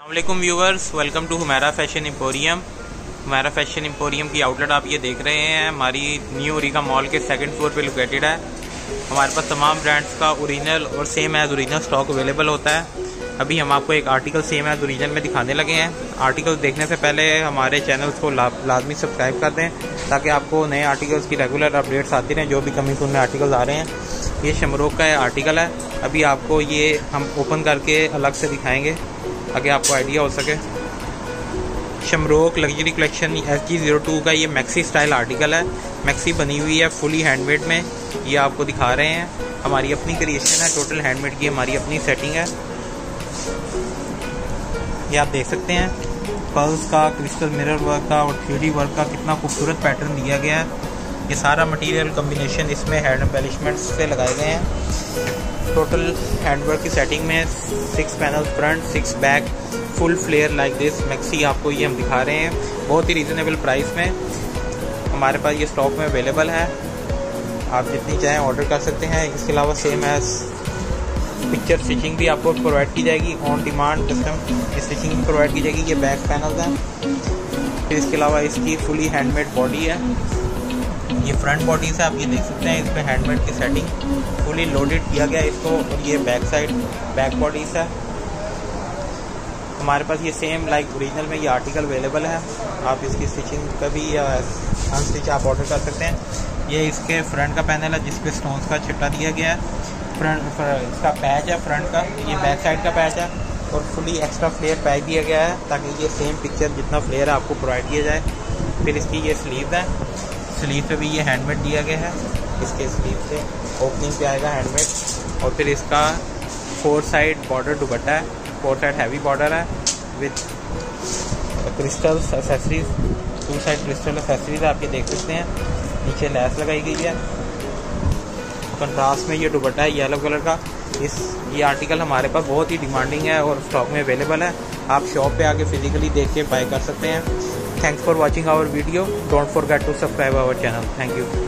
अस्सलामुअलैकुम viewers, welcome to Humaira fashion emporium. Humaira fashion emporium की outlet आप ये देख रहे हैं, हमारी न्यू उरीका मॉल के सेकंड फ्लोर पे लोकेटेड है। हमारे पास तमाम ब्रांड्स का ओरिजिनल और same as original stock available होता है। अभी हम आपको एक आर्टिकल सेम एज ओरिजिनल में दिखाने लगे हैं। आर्टिकल देखने से पहले हमारे चैनल्स को लाजमी सब्सक्राइब कर दें ताकि आपको नए आर्टिकल्स की रेगुलर अपडेट्स आती रहें, जो भी कमिंग सून में आर्टिकल्स आ रहे हैं। ये शमरोक का आर्टिकल है, अभी आपको ये हम ओपन करके अलग से दिखाएंगे ताकि आपको आइडिया हो सके। शमरोक लग्जरी कलेक्शन SG02 का ये मैक्सी स्टाइल आर्टिकल है। मैक्सी बनी हुई है फुली हैंडमेड में, ये आपको दिखा रहे हैं। हमारी अपनी क्रिएशन है, टोटल हैंडमेड की हमारी अपनी सेटिंग है। ये आप देख सकते हैं पर्ल्स का, क्रिस्टल मिरर वर्क का और 3D वर्क का कितना खूबसूरत पैटर्न दिया गया है। ये सारा मटेरियल कम्बिनेशन इसमें हैंड एम्बेलिशमेंट्स से लगाए गए हैं। टोटल हैंडवर्क की सेटिंग में 6 panel front, 6 back, full flare like this maxi आपको ये हम दिखा रहे हैं बहुत ही रीज़नेबल प्राइस में। हमारे पास ये स्टॉक में अवेलेबल है, आप जितनी चाहें ऑर्डर कर सकते हैं। इसके अलावा सेम एज पिक्चर स्टिचिंग भी आपको प्रोवाइड की जाएगी, ऑन डिमांड कस्टम स्टिचिंग भी प्रोवाइड की जाएगी। ये बैक पैनल्स हैं। फिर इसके अलावा इसकी फुली हैंडमेड बॉडी है, ये फ्रंट बॉडी से आप ये देख सकते हैं। इसमें हैंडमेड की सेटिंग फुली लोडेड किया गया है इसको, और ये बैक साइड बैक बॉडी से। हमारे पास ये सेम लाइक ओरिजिनल में ये आर्टिकल अवेलेबल है। आप इसकी स्टिचिंग का भी या अनस्टिच आप ऑर्डर कर सकते हैं। ये इसके फ्रंट का पैनल है जिसपे स्टोन्स का छिट्टा दिया गया है। फ्रंट इसका पैच है फ्रंट का, ये बैक साइड का पैच है और फुली एक्स्ट्रा फ्लेयर पैच दिया गया है ताकि ये सेम पिक्चर जितना फ्लेयर है आपको प्रोवाइड किया जाए। फिर इसकी ये स्लीव है, स्लीव पे भी ये हैंडमेड दिया गया है। इसके स्लीव से ओपनिंग पे आएगा हैंडमेड। और फिर इसका 4 साइड बॉर्डर दुपट्टा है, 4 साइड हैवी बॉर्डर है with crystal accessories, 2 side crystal accessories आप ये देख सकते हैं। नीचे लैस लगाई गई है। कंट्रास्ट में ये दुपट्टा है येलो कलर का। ये आर्टिकल हमारे पास बहुत ही डिमांडिंग है और स्टॉक में अवेलेबल है। आप शॉप पे आके फिजिकली देख के बाय कर सकते हैं। Thanks for watching our video. Don't forget to subscribe our channel. Thank you.